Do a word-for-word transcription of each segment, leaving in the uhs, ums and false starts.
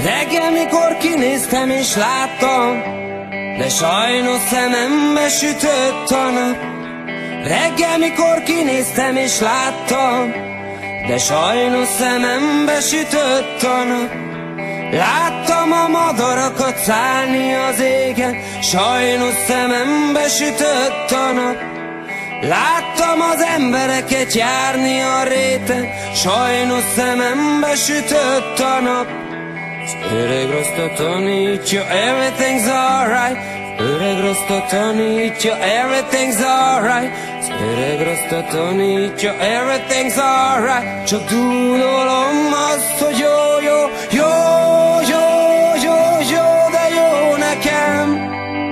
Reggel, mikor kinéztem és láttam, de sajnos szemembe sütött a nap. Reggel, mikor kinéztem és láttam, de sajnos szemembe sütött a nap. Láttam a madarakat szállni az égen, sajnos szemembe sütött a nap. Láttam az embereket járni a réten, sajnos szemembe sütött a nap. Az öreg rostot tanítja, everything's alright. Az öreg rostot tanítja, everything's alright. Az öreg rostot tanítja, everything's alright. Csak dúdolom azt, hogy jó, jó, jó, jó, jó, jó, de jó nekem.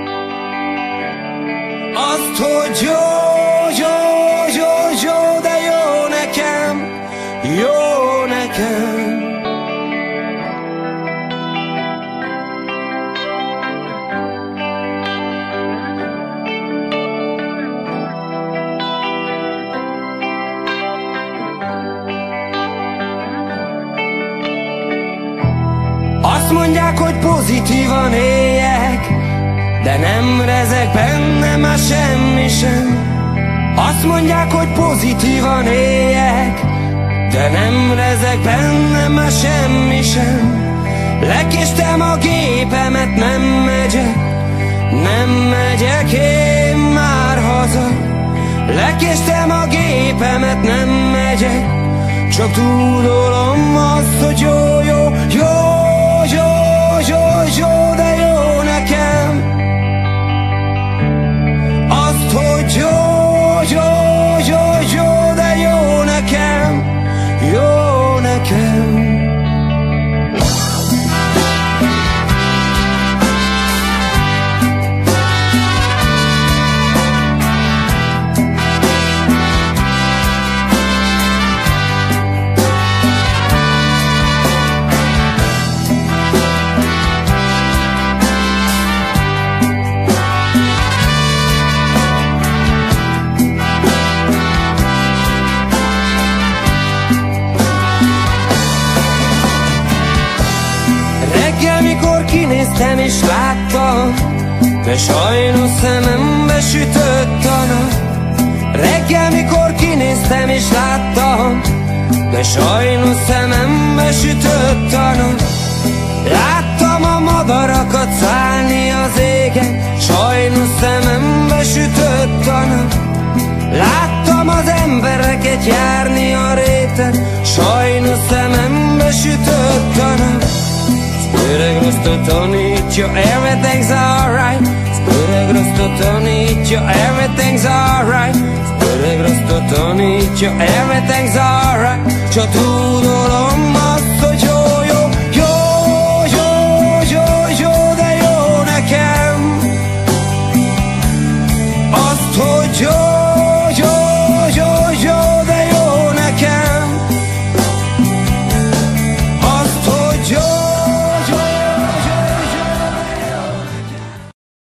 Azt, hogy jó, jó, jó, jó, de jó nekem, jó nekem. Azt mondják, hogy pozitívan éljek, de nem rezeg bennem már semmi sem. Azt mondják, hogy pozitívan éljek, de nem rezeg bennem már semmi sem. Lekéstem a gépemet, nem megyek, nem megyek én már haza. Lekéstem a gépemet, nem megyek, csak tudolom azt, hogy jó, jó, jó, jó, jó, jó, de jó nekem. Azt, hogy jó, jó, jó, jó, de jó nekem, jó nekem. Kinéztem és láttam, de sajnos szemembe sütött a nap. Reggel, mikor kinéztem és láttam, de sajnos szemembe sütött a nap. Láttam a madarakat szállni az égen, sajnos szemembe sütött a nap. Láttam az embereket járni a réten, sajnos szemembe sütött a nap. Öreg rostot tanítja, everything's alright. Öreg rostot tanítja, everything's alright. Öreg rostot tanítja, everything's alright. Csak tudolom